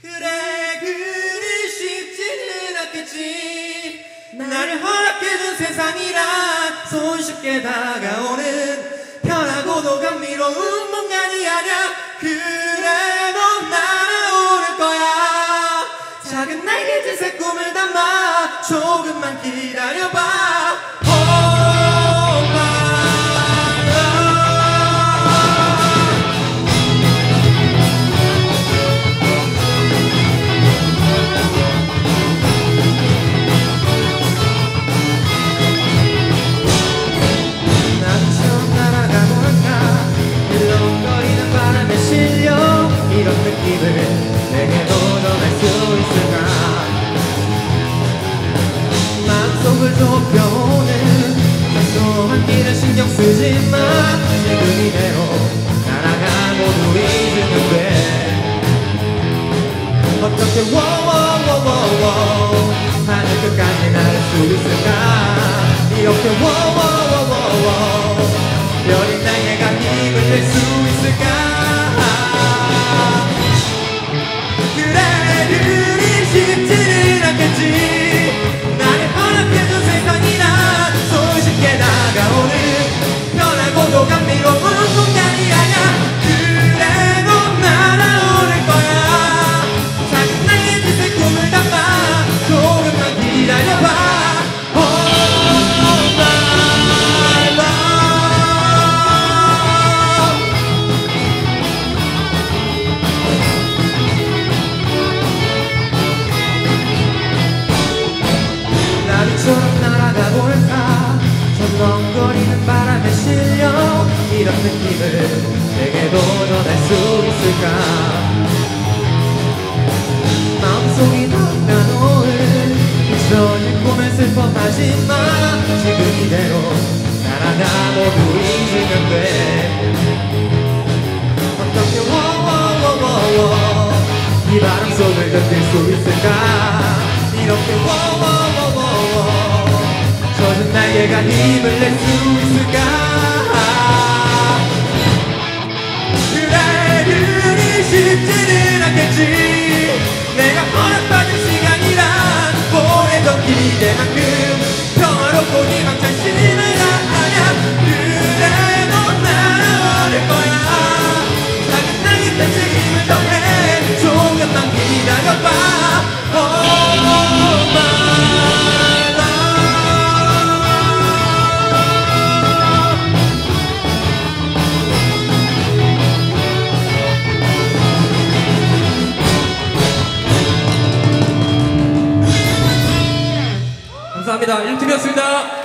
그래 그리 쉽지는 않겠지. 나를 허락해준 세상이란 손쉽게 다가오는 편하고도 감미로운 뭔가니 아냐. 그래 넌 날아오를 거야. 작은 날개짓에 꿈을 담아 조금만 기다려봐. 이런 느낌을 내게 도전할 수 있을까. 마음속을 좁혀오는 사소한 길을 신경 쓰지마. 지금 이대로 날아가고도 잊으면 돼. 어떻게 워워워워워 하늘 끝까지 나를 수 있을까. 이렇게 워워워워워 별인 날개가 힘을 낼 수 있을까. 쉽지는 않겠지. 나를 허락해준 세상이란 손쉽게 다가오는 편하고도 감미로운 공간이 아냐. 그래 넌 날아오를 거야. 작은 날개짓에 꿈을 담아 조금만 기다려봐. 나비처럼 날아가 볼까. 철렁거리는 바람에 실려 이런 느낌을 내게 도전할 수 있을까. 마음속이 닦아놓은 잊혀진 꿈을 슬퍼하지마. 지금 이대로 날아가 모두 잊으면 돼. 어떻게 워워워워워 이 바람 속을 견딜 수 있을까. 이렇게 워워워워워 젖은 날개가 힘을 낼 수 있을까. 그래 그리 쉽지는 않겠지. 내가 허락받은 시간이란 오래전 기대만큼 평화롭고 희망찬 시간이 아냐. 그래 넌 날아오를 거야. 작은 날개짓에 힘을 더해 조금만 기다려봐. 감사합니다. 1팀이었습니다.